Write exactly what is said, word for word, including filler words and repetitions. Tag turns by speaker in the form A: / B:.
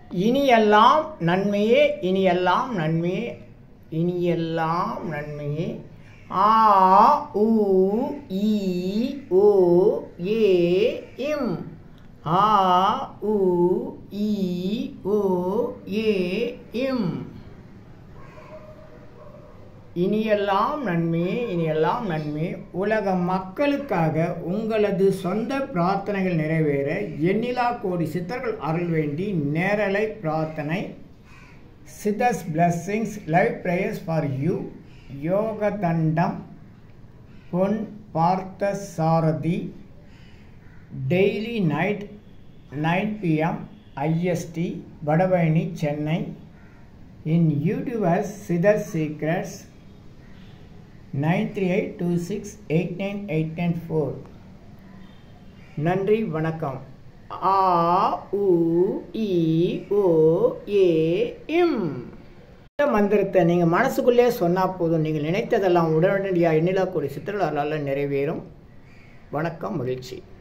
A: இனியெல்லாம் நன்மையே இனியெல்லாம் நன்மையே இனியெல்லாம் நன்மையே. ஆ உ ஈ ஓ ஏ இம். ஆ உ ஈ ஓ ஏ இம். இனியெல்லாம் நன்மையே இனியெல்லாம் நன்மையே. உலக மக்களுக்காக உங்களது சொந்த பிரார்த்தனைகள் நிறைவேற எண்ணிலா கோடி சித்தர்கள் அருள் வேண்டி நேரலை பிரார்த்தனை. Siddhar's blessings, live prayers for you. Yogadhandam, Pon Parthasarathyi, daily night nine p m I S T, VADAPALANI, Chennai. In YouTube as Siddhar Secrets. nine three eight two six eight nine eight nine four. நன்றி வணக்கம். ஆ உ ஈ ஓ ஏ இம். இந்த மந்திரத்தை நீங்கள் மனசுக்குள்ளே சொன்னால் போதும், நீங்கள் நினைத்ததெல்லாம் உடனடியாக எண்ணிலா கோடி சித்தர்களால் நிறைவேறும். வணக்கம், மகிழ்ச்சி.